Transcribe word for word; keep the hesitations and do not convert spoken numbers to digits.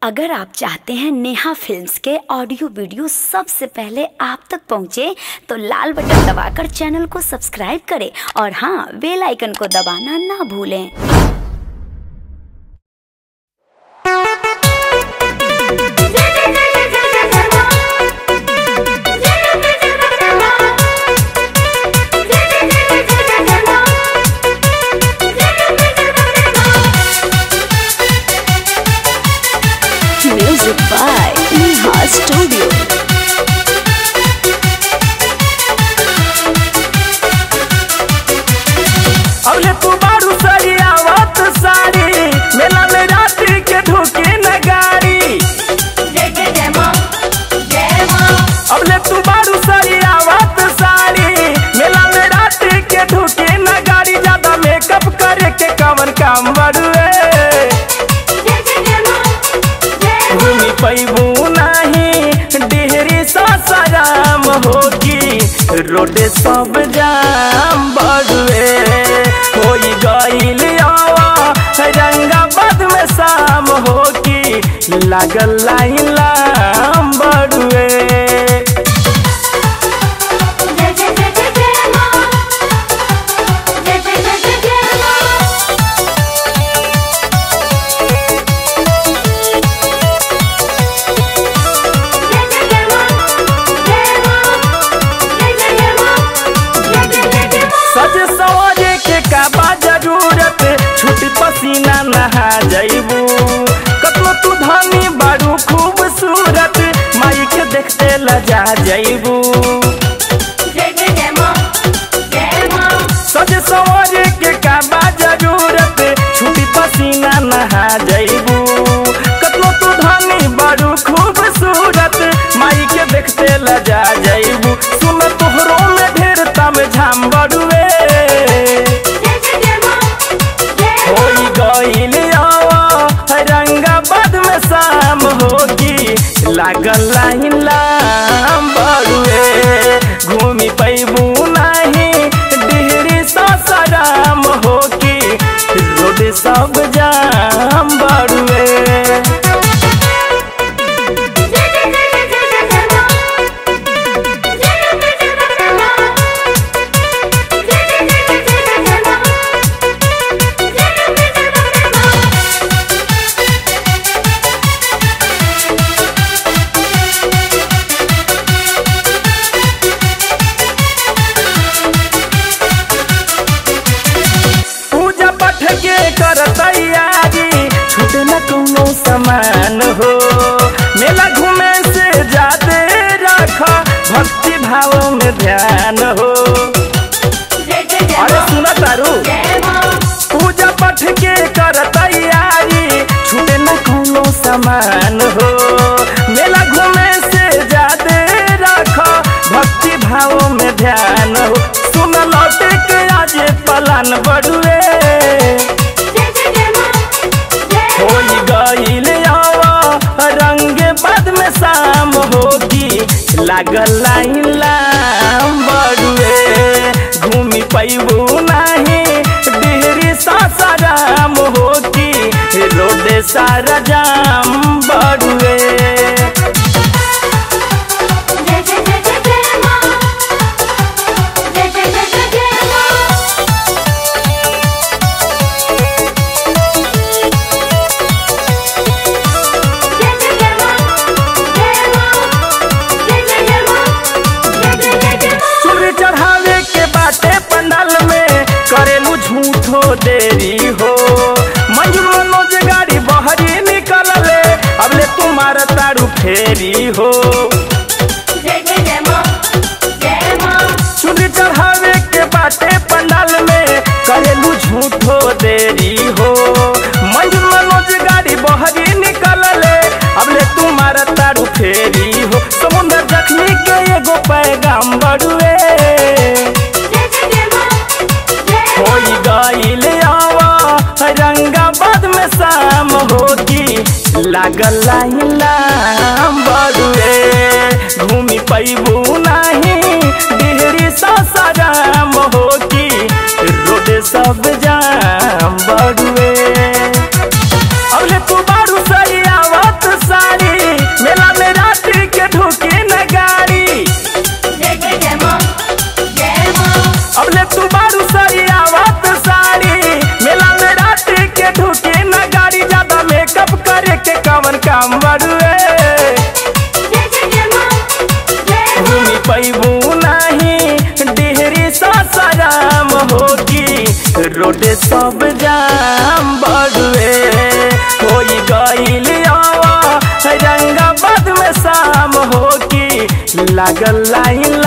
अगर आप चाहते हैं नेहा फिल्म्स के ऑडियो वीडियो सबसे पहले आप तक पहुंचे तो लाल बटन दबाकर चैनल को सब्सक्राइब करें और हाँ, बेल आइकन को दबाना ना भूलें। Music by Neha Studio. अबले तू बारू सारी आवत सारी मेला में रात्रि के ढोके न गाड़ी। जय जय जय मां जय मां। अबले तू बारू सारी आवत सारी मेला में रात्रि के ढोके न गाड़ी। ज्यादा मेकअप करे के कवन काम बड़ुए। घूमी पैबू नहीं डेहरी सासाराम होगी रोडे सब जाम बड़ुए। होई गईल रंगाबाद में शाम होगी लागल लाइन लाम बड़ुए। सज सवारे के काबा जरूरत छुट्टी पसीना नहा जाइबू। कतो तू धनी बारू खूबसूरत माई के देखते लजा जाइबू। सज सवारे के काबा जरूरत छुट्टी पसीना नहा जाइबू। कतो तू धनी बारू खूबसूरत माई के देखते लजा जाइबू। सुन तोहरो में ढेर तम झाम बड़ुए। होई गईल रंगाबाद में शाम होगी लागल लाइन लाम बड़ुए। घूमी पैबू नहीं डिहरी सासाराम होगी रोड सब जाम बड़ुए। समान हो मेला घूमे से जाते रखो भक्ति भाव में ध्यान हो। अरे सुना तारू पूजा पाठ के कर तैयारी छूटे न कोनो समान हो। मेला घूमे से जाते रखो भक्ति भाव में ध्यान हो। सुन लौटे के आज पलान बड़ुए। होई गईल रंगे बाद में शाम होगी लागल लाइन लाम बड़ुए। घूमी पैबू नहीं डिहरी सासाराम होगी रोडे सारा जाम बड़ुए। करेलू झूठो देरी हो मंजूर मनोज गाड़ी बहरी निकल ले अबले तुम्हार तारू फेरी हो। चुनी चढ़ावे के बाटे पंडाल में करेलू झूठो देरी हो। मंजूर मनोज गाड़ी बहरी निकल ले अबले तुम्हार तारू फेरी हो। समुंदर जख्मी के एगो पैगाम बड़ुए। होई गईल रंगाबाद में शाम होगी लागल लाइन लाम बड़ुए। घूमी पैबू नहीं डिहरी सासाराम होगी रोड सब जाम बड़ुए। अबले तू बारू सही आवत आवत साड़ी मेला में रात्रि के ढूके न गाड़ी अब ले तू बारू साड़ी आवत साड़ी मेला में रात्रि के ढूके न गाड़ी ज्यादा मेकअप करे के कवन काम बड़ुए घूमी पैबू नहीं डेहरी सासाराम होगी रोड सब जाम बड़ुए होई गईल रंगाबाद में शाम होगी लागल लाइन